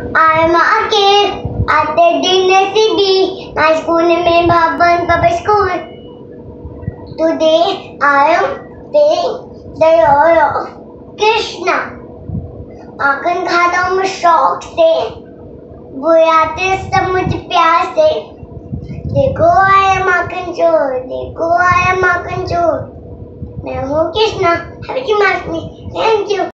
I am Aakif at the dinner city. My school name is Bhavan Public School. Today I am saying the role of Krishna. माखन खाता हूँ मैं शौक से, बुलाते सब मुझे प्यार से। देखो आया माखन चोर, देखो आया माखन चोर। मैं हूँ Krishna. Happy Janmashtami. Thank you.